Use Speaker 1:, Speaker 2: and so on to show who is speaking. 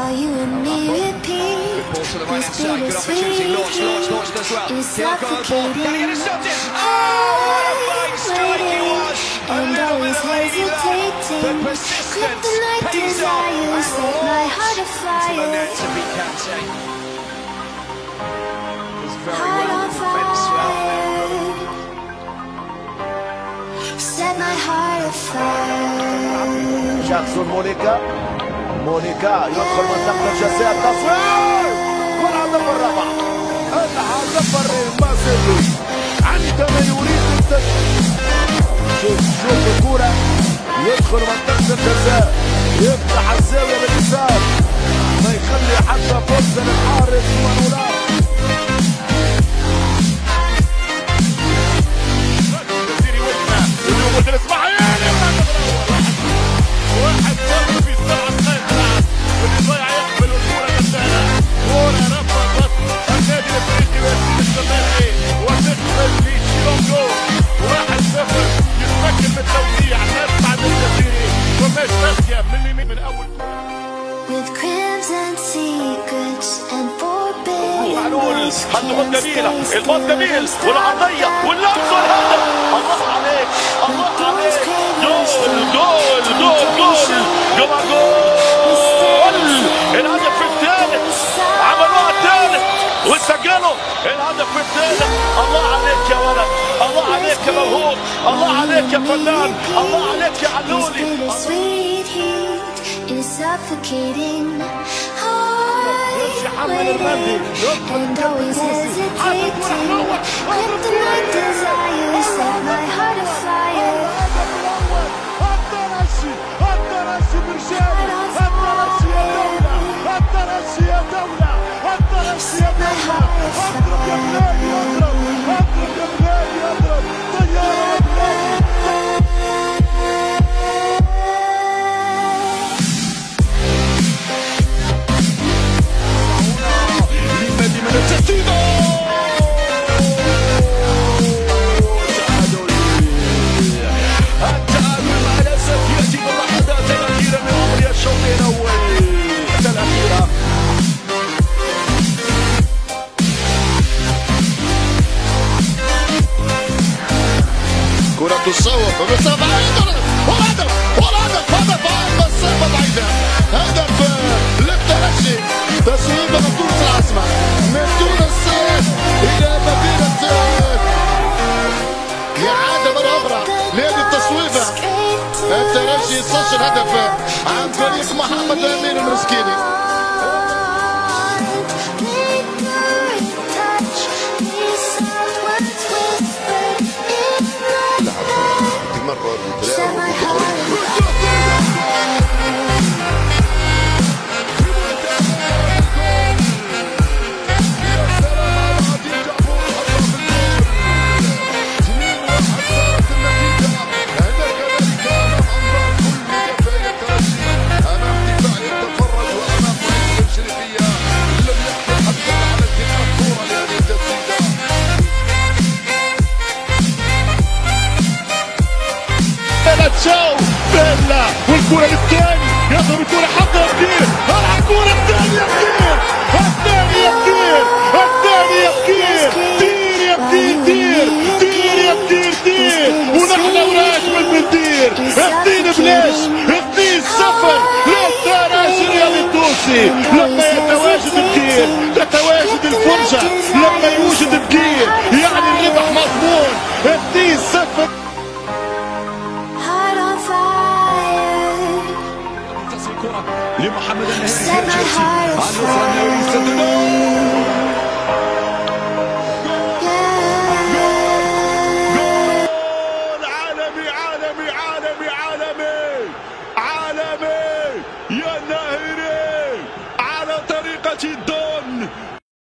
Speaker 1: while you and me repeat.
Speaker 2: Ball to the right hand side, good opportunity, launched as well. Thiago ball, can he get it stopped in? Oh, what a fine strike it was!
Speaker 1: And always hesitating.
Speaker 2: but persistence
Speaker 1: Kryptonite
Speaker 2: pays off.
Speaker 1: desires set my heart afire.
Speaker 2: To be Kante. It's very
Speaker 1: Heart
Speaker 2: well
Speaker 1: on
Speaker 2: defence
Speaker 1: fire. Set my heart afire.
Speaker 3: جاكسون مونيكا يدخل منطقة الجزاء، التصوير والهدف الرابع، الهدف الرماسي عندما يريد التسجيل. شوف الكرة يدخل منطقة الجزاء، يفتح الزاوية باليسار، ما يخلي حتى فرصة للحارس ونولار.
Speaker 4: واحد صفر في الساعة الثالثة، واللي ضيع يقبل الكرة بالسهلة. كرة رفضت النادي الافريقي وياسين الزمالكي وتقبل في شيلونغو. 1-0 يتمكن من التوزيع، نسمع من الجزيري وماش تغيب من اليمين من أول
Speaker 1: With crimson secrets and forbidden
Speaker 4: معلول.
Speaker 1: ways
Speaker 4: هالضغط
Speaker 1: can't
Speaker 4: جميلة،
Speaker 1: stay
Speaker 4: الباص
Speaker 1: still
Speaker 4: جميل
Speaker 1: this
Speaker 4: والعرضية
Speaker 1: time.
Speaker 4: واللمس والهدف. الله عليك، الله عليك. جول الهدف الثالث، عملوها الثالث وسجلوا الهدف الثالث. الله عليك يا ولد، الله عليك يا موهوب، الله عليك يا فنان، الله عليك يا علولي.
Speaker 1: Bittersweet heat is suffocating. Heart waiting and always hesitating. Kryptonite desires set my heart afire.
Speaker 4: الترشي برجال، الترشي يا دولة، الترشي يا دولة، الترشي يا دولة. اضرب يا بلادي اضرب، اضرب يا بلادي اضرب، طيارة يا بلادي. للنادي من التسديد. التعادل مع الأسف يأتي باللحظات الأخيرة من عمر الشوط الأول. الأخيرة كرة تصوب بمسافة وهدف هدف عن مسافة بعيدة، هدف للترجي. تصويبة من تونس العاصمة، من تونس إلى مدينة إعادة مرة أخرى نادي التصويبة. الترجي يسجل هدف عن طريق محمد أمين المسكيني. تشاو بيلا والكرة للثاني، يضرب الكرة حقها كثير، الكرة الثانية كثير، الثانية كثير، الثانية كثير، دير يا كثير دير، دير يا كثير دير، ونحن وراك من بندير. 2 بلاش، 2-0 للترجي الرياضي التونسي. لما يتواجد بكير تتواجد الفرجة، لما يوجد بكير يعني الربح مضمون. 2-0
Speaker 2: لمحمد النهري في تشيلسي، النصر النوري يسدد